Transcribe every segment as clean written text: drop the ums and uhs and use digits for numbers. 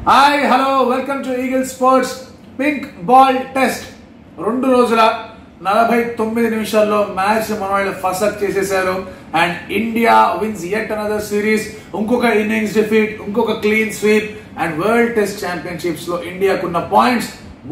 Hi hello welcome to eagle sports pink ball test. 2 రోజుల 49 నిమిషాల్లో match మన వాళ్ళు ఫస్ట్ చేసేసారు and India wins yet another series. ఇంకొక ఇన్నింగ్స్ డిఫీట్, ఇంకొక clean sweep and world test championships లో ఇండియాకున్న పాయింట్స్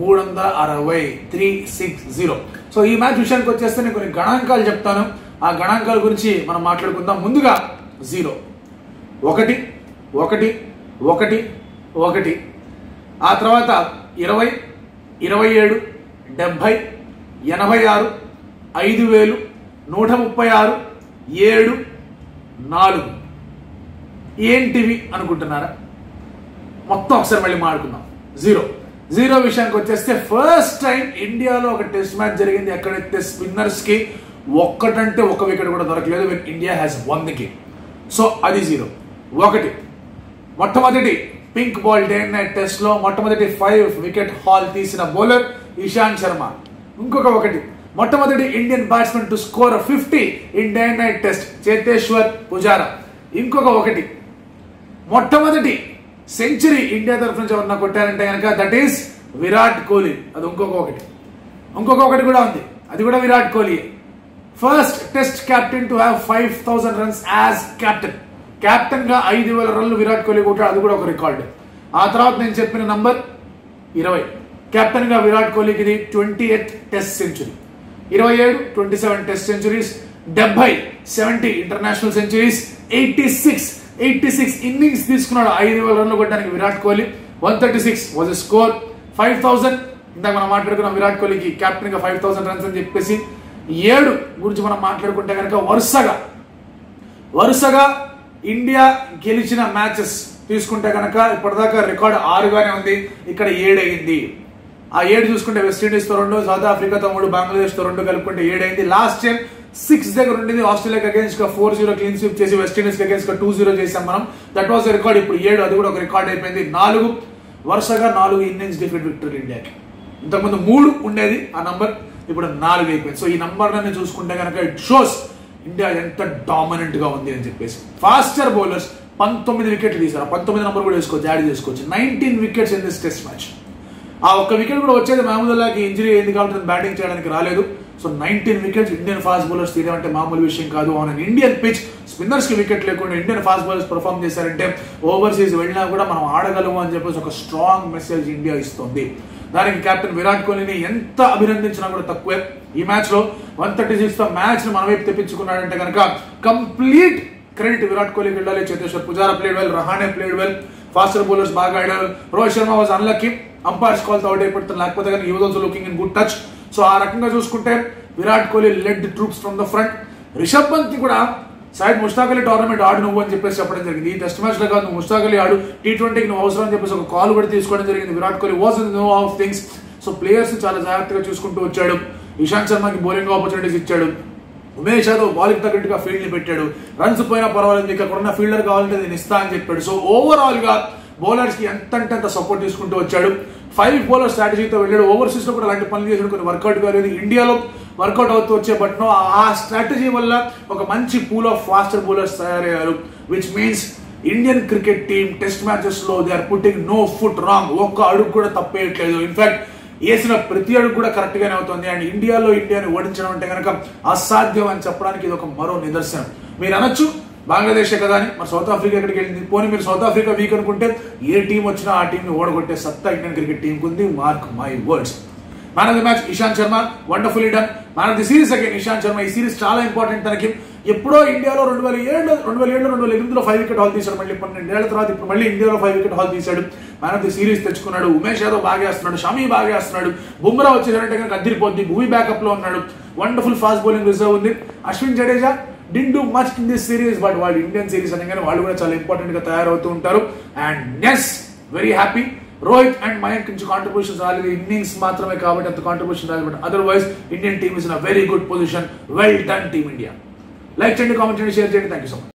360. సో ఈ మ్యాచ్ విషయానికి వచ్చేస్తే నేను కొన్ని గణాంకాలు చెప్తాను. ఆ గణాంకాల గురించి మనం మాట్లాడుకుందాం. ముందుగా 0 1 1 1 1, ఆ తర్వాత 20 27 70 86 5000 136 7 4. ఏంటివి అనుకుంటున్నారా? మొత్తం ఒకసారి మళ్ళీ మాట్లాడుకుందాం. 0 విషయానికి వచ్చేస్తే ఫస్ట్ టైం ఇండియాలో ఒక టెస్ట్ మ్యాచ్ జరిగింది ఎక్కడైతే స్పిన్నర్స్ కి ఒక్కటంటే ఒక వికెట్ కూడా దొరకలేదు when India has won the game. So అది 0 1. మొట్టమొదటి pink ball day night test లో మొట్టమొదటి 5 వికెట్ హాల్ తీసిన బౌలర్ ఇషాంత్ శర్మ. ఇంకొక 1 మొట్టమొదటి Indian batsmen to score 50 in day night test Cheteshwar Pujara. ఇంకొక 1 మొట్టమొదటి సెంచరీ ఇండియా తరఫు నుంచి ఎవరన్నా కొట్టారంటే కనుక దట్ ఈస్ విరాట్ కోహ్లీ. అది ఇంకొక 1 కూడా ఉంది, అది కూడా Virat Kohli. First test captain to have 5000 runs as captain. Captain గా 5000 రన్లు విరాట్ కోహ్లీ కొట్టాడు, అది కూడా ఒక రికార్డ్. ఆ తర్వాత నేను చెప్పిన నంబర్ 20. కెప్టెన్ గా విరాట్ కోహ్లీకి ఇది 28th test century. 27 27 test centuries, 70 international centuries, 86 innings తీసుకున్నాడు 5000 రన్లు కొట్టడానికి Virat Kohli. 136 was a score. 5000 ఇందాక మనం మాట్లాడుకున్నాం విరాట్ కోహ్లీకి కెప్టెన్ గా 5000 రన్స్ అని చెప్పేసి. 7 గురించి మనం మాట్లాడుకుంటే కనుక వరుసగా ఇండియా గెలిచిన మ్యాచెస్ తీసుకుంటే కనుక ఇప్పటిదాకా రికార్డ్ 6 గానే ఉంది, ఇక్కడ 7 అయింది. ఆ 7 చూసుకుంటే వెస్టిండీస్ తో 2, సౌత్ ఆఫ్రికాతో 3, బంగ్లాదేశ్ తో 2 కలుపుకుంటే 7 అయింది. లాస్ట్ టైం 6 దగ్గర ఉండేది. ఆస్ట్రేలియాకి అగేన్స్ట్ గా 4-0 క్లీన్ స్వీప్ చేసి వెస్టిండీస్ కి అగేన్స్ట్ గా 2-0 చేసాం మనం. That was record. ఇప్పుడు 7, అది కూడా ఒక రికార్డ్ అయిపోయింది. 4 వరుసగా 4 ఇన్నింగ్స్ డిఫీట్ విక్టరీ ఇండియాకి. ఇంతకుముందు 3 ఉండేది ఆ నంబర్, ఇప్పుడు 4 అయిపోయింది. సో ఈ నంబర్ ని చూసుకుంటే కనుక ఇట్ షోస్ ఇండియా ఎంత డామినెంట్ గా ఉంది అని చెప్పేసి. ఫాస్టర్ బౌలర్స్ 19 వికెట్లు తీశారు. 19 నంబర్ కూడా వేసుకోవచ్చు, యాడ్ చేసుకోవచ్చు. 19 wickets in this test match. ఆ ఒక్క వికెట్ కూడా వచ్చేది మహమూదుల్లాకి ఇంజరీ అయింది కాబట్టి బ్యాటింగ్ చేయడానికి రాలేదు. So 19 wickets Indian fast bowlers తీయడం మామూలు విషయం కాదు. ఆన్ ఇండియన్ పిచ్ స్పిన్నర్స్ కి వికెట్ లేకుండా ఇండియన్ ఫాస్ట్ బౌలర్స్ పర్ఫార్మ్ చేశారంటే ఓవర్సీస్ వెళ్ళినా కూడా మనం ఆడగలము అని చెప్పేసి ఒక స్ట్రాంగ్ మెసేజ్ ఇండియా ఇస్తుంది. దానికి కెప్టెన్ విరాట్ కోహ్లీని ఎంత అభినందించినా కూడా తక్కువే. ఈ మ్యాచ్ లో 136 తో మ్యాచ్ ని మన వైపు తెప్పించుకున్నాడంటే కనుక కంప్లీట్ క్రెడిట్ విరాట్ కోహ్లీకి వెళ్ళాలి. Cheteshwar Pujara played well, Rahane played well, faster bowlers బాగా ఆడారు. Rohit Sharma was unlucky, umpires call తో అవుట్ అయిపోతుంది, లేకపోతే కానీ he was also looking in good touch. So ఆ రకంగా చూసుకుంటే Virat Kohli led troops from the front. Rishabh Pant కి కూడా సైడ్ ముష్తాక్ అలీ టోర్నమెంట్ ఆడు నువ్వు అని చెప్పేసి చెప్పడం జరిగింది. ఈ టెస్ట్ మ్యాచ్ లో కాదు, నువ్వు ముష్తాక్ అలీ ఆడు, T20కి నువ్వు అవసరం అని చెప్పేసి ఒక కాల్ కూడా తీసుకోవడం జరిగింది. Virat Kohli was in know of things. So players చాలా జాగ్రత్తగా చూసుకుంటూ వచ్చాడు. ఇషాంత్ శర్మకి బౌలింగ్ ఆపర్చునిటీస్ ఇచ్చాడు. ఉమేష్ యాదవ్ బాలింగ్ తగ్గట్టుగా ఫీల్డ్ ని పెట్టాడు. రన్స్ పోయినా పర్వాలేదు, మీకు అక్కడ ఉన్న ఫీల్డర్ కావాలంటే నేను ఇస్తా అని చెప్పాడు. సో ఓవరాల్ గా బౌలర్స్ కి ఎంత అంటే అంత సపోర్ట్ తీసుకుంటూ వచ్చాడు. 5 బౌలర్ స్ట్రాటజీతో వెళ్ళాడు. ఓవర్సీస్ లో కూడా అలాంటి పనులు చేసాడు, కొన్ని వర్కౌట్ కాలేదు. ఇండియాలో వర్కౌట్ అవుతూ వచ్చే బట్ ఆ స్ట్రాటజీ వల్ల ఒక మంచి పూల్ ఆఫ్ ఫాస్టర్ బౌలర్స్ తయారయ్యారు. Which means Indian cricket team test matches లో they are putting no foot wrong. ఒక్క అడుగు కూడా తప్పేయట్లేదు. ఇన్ఫాక్ట్ వేసిన ప్రతి అడుగు కూడా కరెక్ట్ గానే అవుతుంది. అండ్ ఇండియాని ఓడించడం అంటే కనుక అసాధ్యం అని చెప్పడానికి ఇది ఒక మరో నిదర్శనం. మీరు అనొచ్చు బంగ్లాదేశే కదా అని, మరి సౌత్ ఆఫ్రికా ఎక్కడికి వెళ్ళింది? పోనీ మీరు సౌత్ ఆఫ్రికా వీక్ అనుకుంటే ఏ టీం వచ్చినా ఆ టీంని ఓడగొట్టే సత్తా ఇండియన్ క్రికెట్ టీంకి ఉంది. Mark my words. Man of the match Ishant Sharma, wonderfully done. Man of the series again Ishant Sharma. ఈ సిరీస్ చాలా ఇంపార్టెంట్ తనకి. ఎప్పుడో ఇండియాలో 2007-2008లో 5 వికెట్ హాల్ తీశాడు. మళ్ళీ 12 ఏళ్ల తర్వాత ఇప్పుడు మళ్ళీ ఇండియాలో 5 వికెట్ హాల్ తీశాడు. మ్యాన్ ఆఫ్ ది సిరీస్ తెచ్చుకున్నాడు. ఉమేష్ యాదవ్ బాగా వేస్తున్నాడు, షమీ బాగా వేస్తున్నాడు. బుమ్రా వచ్చేసారంటే కనుక అదిరిపోద్ది. భూమి బ్యాకప్ లో ఉన్నాడు. వండర్ఫుల్ ఫాస్ట్ బౌలింగ్ రిజర్వ్ ఉంది. Ashwin Jadeja didn't do much in this series, but వాళ్ళు ఇండియన్ సిరీస్ అనగానే వాళ్ళు కూడా చాలా ఇంపార్టెంట్ గా తయారవుతూ ఉంటారు. And ness very happy. Rohit and Mayank నుంచి కాంట్రిబ్యూషన్స్ రాలేదు, ఇన్నింగ్స్ మాత్రమే కాబట్టి అంత కాంట్రిబ్యూషన్ రాలేదు. But otherwise Indian team is in a very good position. Well done team India. Like చేయండి, కామెంట్ చేయండి, షేర్ చేయండి. Thank you so much.